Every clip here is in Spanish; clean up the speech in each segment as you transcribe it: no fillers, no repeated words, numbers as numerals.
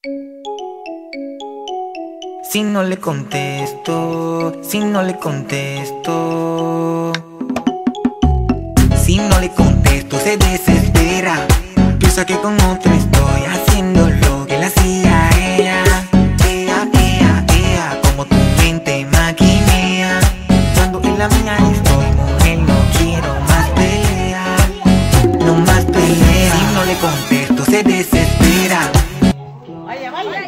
Si no le contesto, si no le contesto, si no le contesto se desespera. Piensa que con otro estoy haciendo lo que le hacía a ella. Como tu mente maquinea. Cuando en la mía estoy, mujer, no quiero más pelea. No más pelea. Si no le contesto se desespera. Vaya, vaya.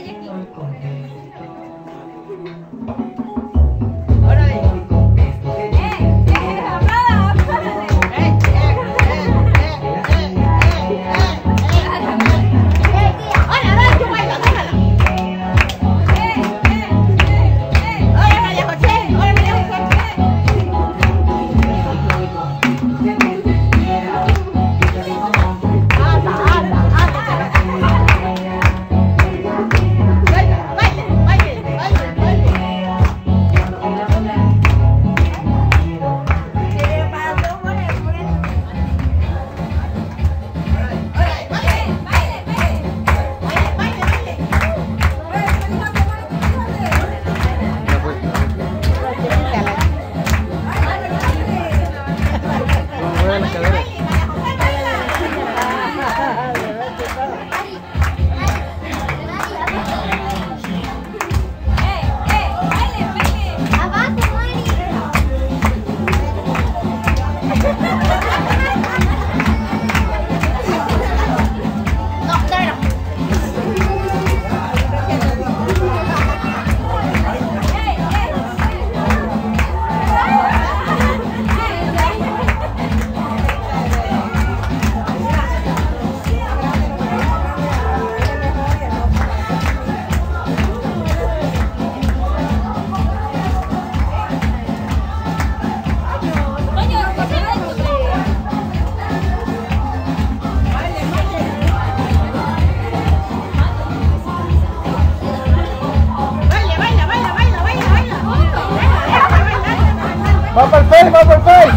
¡Va para el Face! ¡Va para el Face!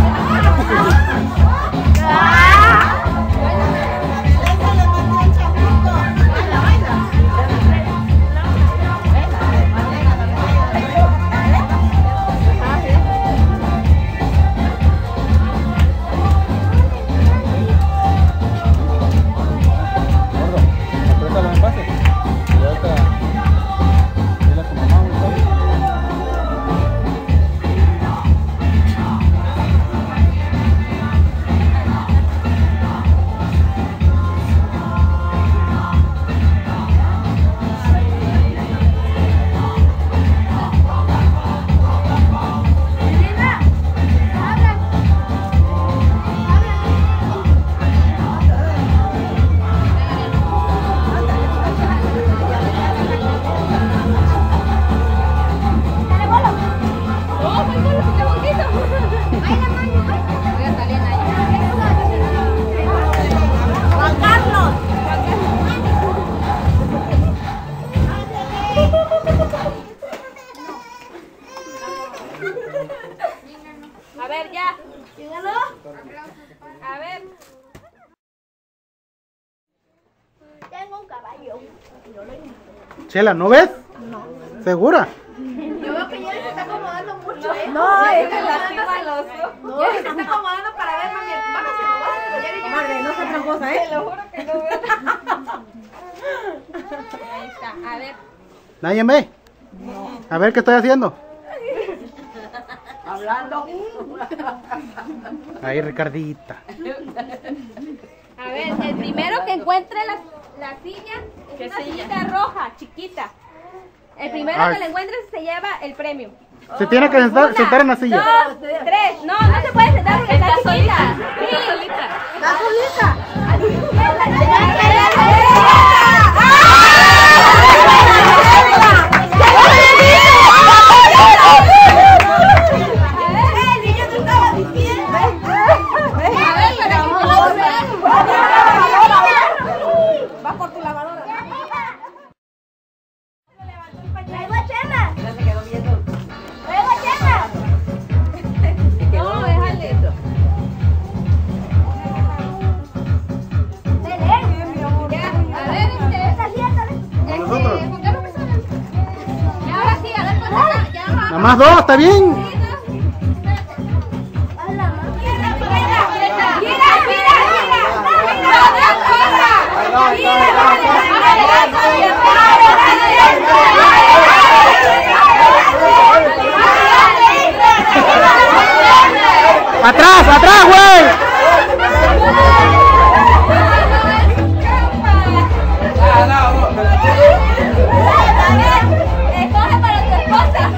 A ver, ya. A ver. Tengo un caballo. Chela, ¿no ves? No. ¿Segura? Yo veo que ya se está acomodando mucho, ¿eh? No, es que lastima los ojos. No, se está acomodando para ver, mami. Bájase, no. Madre, no se tramposa, ¿eh? Te lo juro que no veo. Ahí está. A ver. ¿Nadie ve? No. A ver, ¿qué estoy haciendo? Hablando. Ahí, Ricardita. A ver, el primero que encuentre la silla es una sillita roja, chiquita. El primero que la encuentre se lleva el premio. Se tiene que sentar en la silla. 2, 3. No, no se puede sentar porque está solita. Sí. ¿Está solita? Va por tu lavadora. ¡Traigo a Chema! ¡Traigo a Chema! No, déjale eso. ¡Ven! Ya, a ver. Nada más dos, está bien. Atrás, atrás, güey. Coge para tu esposa.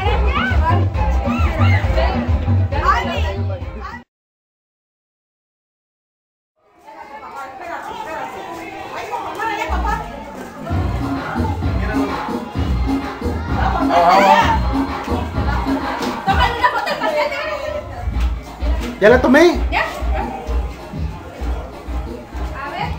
Tómale una foto al paciente. ¿Ya la tomé? ¿Ya? A ver.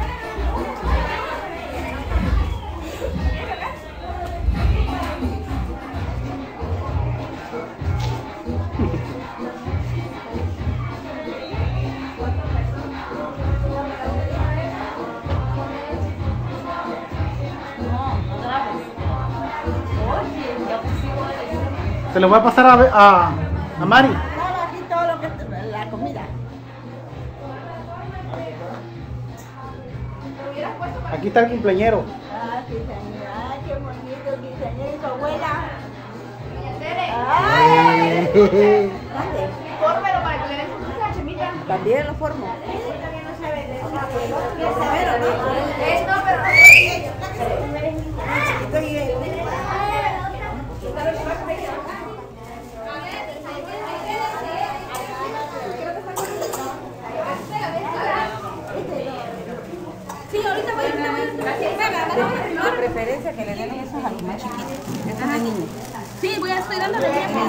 Se lo voy a pasar a Mari. No, aquí todo lo que la comida. Aquí está el cumpleañero. Ah, quinceañera. Ay, qué bonito, quinceañera y su abuela. Ay, ¿dónde? Fórmelo para que le den su chemita. También lo formo. No, pero Sí, ahorita voy. De preferencia que le den esos a los más chiquitos. Esos de niños. Sí, estoy dándole.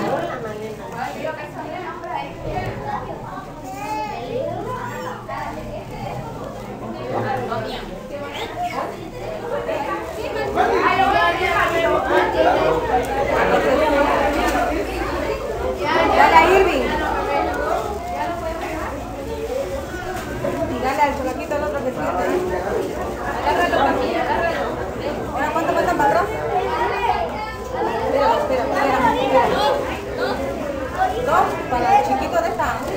Dale a Irving. Y dale al cholaquito al otro que sigue. Ahora, ¿cuánto faltan para atrás? Espera. Dos para el chiquito de esta.